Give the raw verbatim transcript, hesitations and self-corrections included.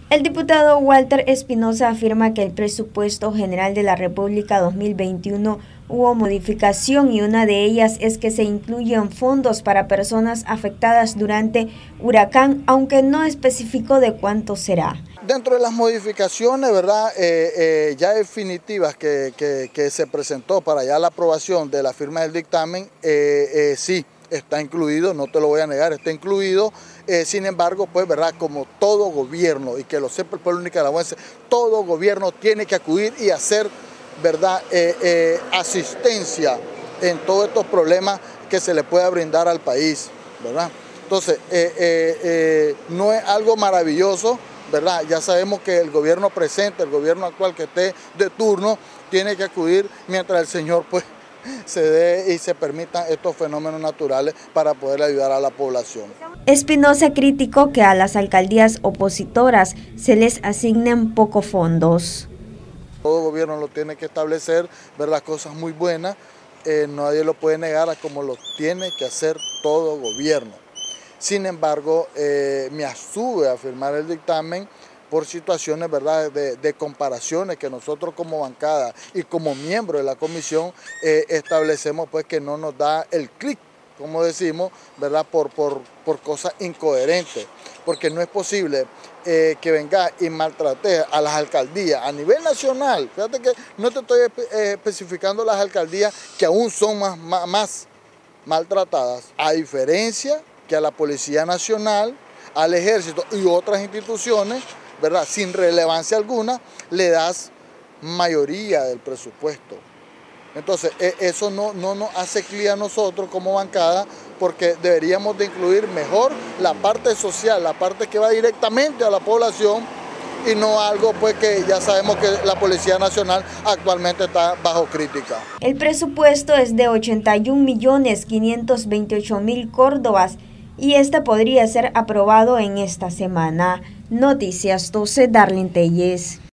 El diputado Walter Espinosa afirma que el presupuesto general de la República dos mil veintiuno hubo modificación y una de ellas es que se incluyen fondos para personas afectadas durante huracán, aunque no especificó de cuánto será. Dentro de las modificaciones, ¿verdad? Eh, eh, ya definitivas que, que, que se presentó para ya la aprobación de la firma del dictamen, eh, eh, sí, está incluido, no te lo voy a negar, está incluido. Eh, sin embargo, pues, ¿verdad? Como todo gobierno, y que lo sepa el pueblo nicaragüense, todo gobierno tiene que acudir y hacer, ¿verdad? Eh, eh, asistencia en todos estos problemas que se le pueda brindar al país, ¿verdad? Entonces, eh, eh, eh, no es algo maravilloso, ¿verdad? Ya sabemos que el gobierno presente, el gobierno actual que esté de turno, tiene que acudir mientras el señor, pues, se dé y se permitan estos fenómenos naturales para poder ayudar a la población. Espinosa criticó que a las alcaldías opositoras se les asignen pocos fondos. Todo gobierno lo tiene que establecer, ver las cosas muy buenas, eh, nadie lo puede negar a como lo tiene que hacer todo gobierno. Sin embargo, eh, me abstuve a firmar el dictamen por situaciones, ¿verdad?, de, de comparaciones que nosotros como bancada y como miembro de la comisión eh, establecemos, pues, que no nos da el clic, como decimos, ¿verdad?, por, por, por cosas incoherentes, porque no es posible eh, que venga y maltrate a las alcaldías a nivel nacional. Fíjate que no te estoy eh, especificando las alcaldías que aún son más, más, más maltratadas, a diferencia que a la Policía Nacional, al Ejército y otras instituciones, ¿verdad?, sin relevancia alguna, le das mayoría del presupuesto. Entonces, eso no, no nos hace clic a nosotros como bancada, porque deberíamos de incluir mejor la parte social, la parte que va directamente a la población, y no algo, pues, que ya sabemos que la Policía Nacional actualmente está bajo crítica. El presupuesto es de ochenta y un millones quinientos veintiocho mil córdobas y este podría ser aprobado en esta semana. Noticias doce, Darlene Telles.